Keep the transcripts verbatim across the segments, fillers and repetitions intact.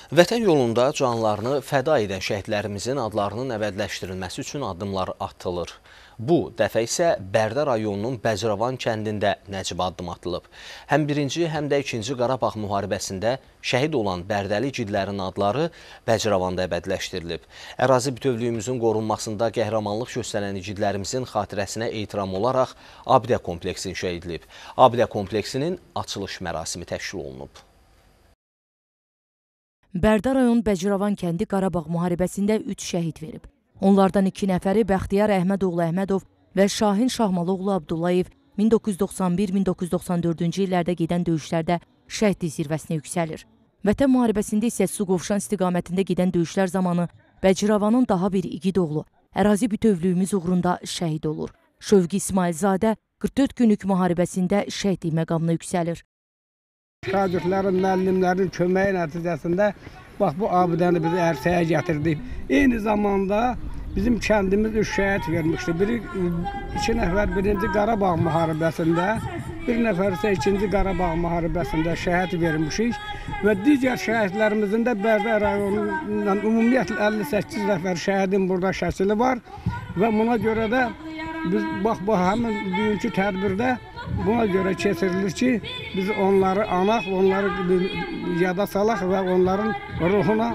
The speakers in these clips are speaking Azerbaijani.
Vətən yolunda canlarını fəda edən şəhidlərimizin adlarının əbədiləşdirilməsi üçün addımlar atılır. Bu dəfə isə Bərdə rayonunun Bəcravan kəndində nəcib addım atılıb. Həm birinci, həm də ikinci Qarabağ müharibəsində şəhid olan Bərdəli igidlərin adları Bəcravanda əbədiləşdirilib. Ərazi bütövlüyümüzün qorunmasında qəhrəmanlıq göstərən igidlərimizin xatirəsinə ehtiram olaraq abidə kompleksi inşa edilib. Abidə kompleksinin açılış mərasimi təşkil olunub. Bərdə rayon Bəcravan kəndi Qarabağ müharibəsində üç şəhid verib. Onlardan iki nəfəri Bəxtiyar Əhmədoğlu Əhmədov və Şahin Şahmalıoğlu Abdullayev min doqquz yüz doxsan bir min doqquz yüz doxsan dördüncü illərdə gedən döyüşlərdə şəhidlik zirvəsinə yüksəlir. Vətən müharibəsində isə Suqovuşan istiqamətində gedən döyüşlər zamanı Bəcravanın daha bir igid oğlu ərazi bütövlüyümüz uğrunda şəhid olur. Şövqi İsmailzadə qırx dörd günlük müharibəsində şəhidlik məqamına yüksəlir. Şagirdlərin, müəllimlərin köməyi nəticəsində bax bu abidəni bizi ərsəyə gətirdik. Eyni zamanda bizim kəndimiz üç şəhid vermişdi. Biri iki nəfər birinci Qarabağ müharibəsində, bir nəfər isə ikinci Qarabağ müharibəsində şəhid vermişik və digər şəhidlərimizin də Bərdə rayonundan ümumiyyətlə əlli səkkiz nəfər şəhidin burada şəkili var və buna görə də biz bax bu həmin bugünkü tədbirdə buna görə keçirilir ki, biz onları anaq, onları yada salaq və onların ruhuna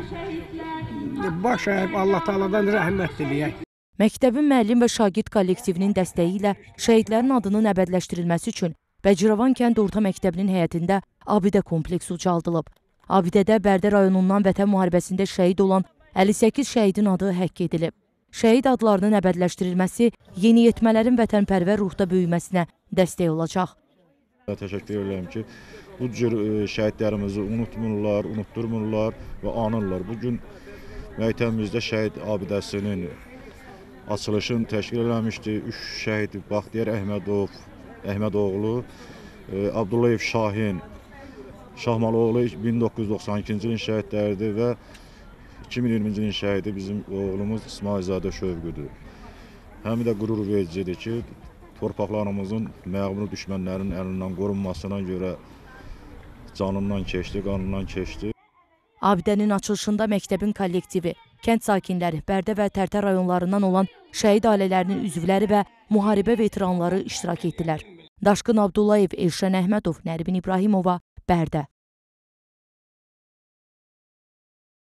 baş əyib Allah Taala'dan rəhmət diləyək. Məktəbin müəllim və şagird kollektivinin dəstəyi ilə şəhidlərin adının əbədiləşdirilməsi üçün Bəcravan kənd orta məktəbinin həyətində abidə kompleksi ucaldılıb. Abidədə Bərdə rayonundan Vətən müharibəsində şəhid olan əlli səkkiz şəhidin adı həkk edilib. Şəhid adlarının əbədiləşdirilməsi yeniyetmələrin vətənpərvər ruhda böyüməsinə dəstək olacaq. Təşəkkür edirəm ki, bu cür şəhidlərimizi unutmurlar, unutturmurlar və anırlar. Bugün məktəbimizdə şəhid abidəsinin açılışını təşkil eləmişdi. Üç şəhid Bəxtiyar Əhmədov, Əhmədoğlu, Abdullayev Şahin, Şahmalıoğlu min doqquz yüz doxsan ikinci ilin şəhidləridir və iki min iyirminci ilin şəhidi bizim oğlumuz İsmailzadə Şövqüdür. Həm də qürur vericidir ki, torpaqlarımızın məğlub düşmənlərin əlindən qorunmasına görə canından keçdi, qanından keçdi. Abidənin açılışında məktəbin kollektivi, kənd sakinləri, Bərdə və Tərtər rayonlarından olan şəhid ailələrinin üzvləri və müharibə veteranları iştirak etdilər. Daşqın Abdullayev, Elşən Əhmədov, Nərimin İbrahimova, Bərdə.